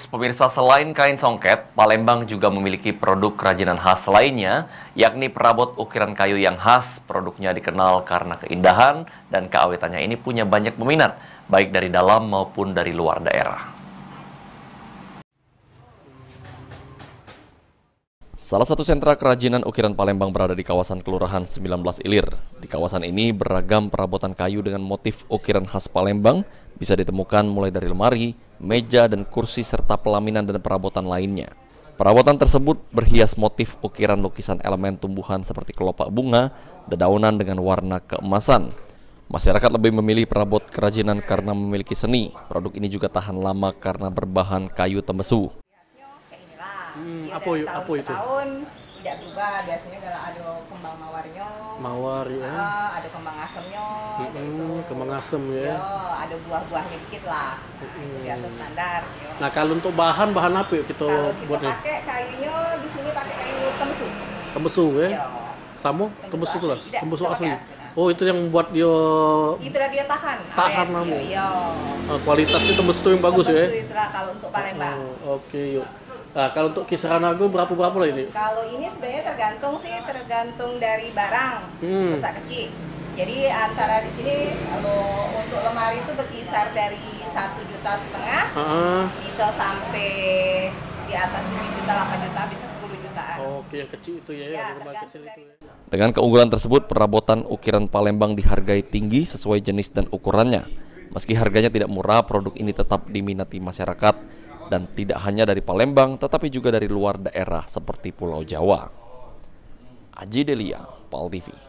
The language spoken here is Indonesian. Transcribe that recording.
pemirsa, selain kain songket, Palembang juga memiliki produk kerajinan khas lainnya, yakni perabot ukiran kayu yang khas. Produknya dikenal karena keindahan dan keawetannya ini punya banyak peminat, baik dari dalam maupun dari luar daerah. Salah satu sentra kerajinan ukiran Palembang berada di kawasan Kelurahan 19 Ilir. Di kawasan ini beragam perabotan kayu dengan motif ukiran khas Palembang bisa ditemukan mulai dari lemari, meja, dan kursi serta pelaminan dan perabotan lainnya. Perabotan tersebut berhias motif ukiran lukisan elemen tumbuhan seperti kelopak bunga, dedaunan dengan warna keemasan. Masyarakat lebih memilih perabot kerajinan karena memiliki seni. Produk ini juga tahan lama karena berbahan kayu tembesu. Apa itu? Tahun tidak berubah, biasanya kalau ada kembang mawarnya, Mawar ya. ada kembang asemnya, gitu. Kembang asem ya. Ada buah-buahnya dikit lah, itu biasa standar. Nah kalau untuk bahan apa yuk kita Kalau kita buat nih? pakai kayunya di sini pakai kayu tembesu. Tembesu ya. Yo. Samo Tembesu tembesu itu lah. asli. Tidak, Tembesu kita asli. pakai asli. Oh itu yang buat dia Itulah dia tahan. Tahan awet. lama. Iya. Kualitasnya tembesu itu yang bagus ya. Tembesu itulah kalau untuk Palembang. Oke yuk. Nah kalau untuk kisaran harga berapa lah ini? Kalau ini sebenarnya tergantung dari barang besar kecil. Jadi antara di sini kalau untuk lemari itu berkisar dari 1,5 juta, bisa sampai di atas 7 juta, 8 juta, bisa 10 jutaan. Oke yang kecil itu ya, yang lemari kecil itu ya. Dengan keunggulan tersebut, perabotan ukiran Palembang dihargai tinggi sesuai jenis dan ukurannya. Meski harganya tidak murah, produk ini tetap diminati masyarakat dan tidak hanya dari Palembang, tetapi juga dari luar daerah seperti Pulau Jawa. Aji Delia, PAL TV.